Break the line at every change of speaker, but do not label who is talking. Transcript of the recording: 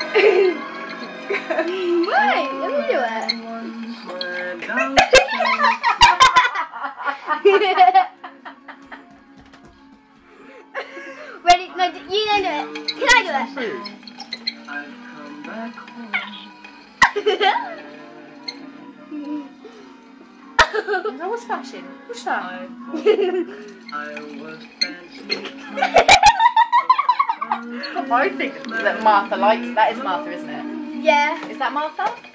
Wait, let me do it. Ready? No, you don't do it. Can I do it?
That was fashion. What's that? I think that Martha likes. That is Martha, isn't it?
Yeah.
Is that Martha?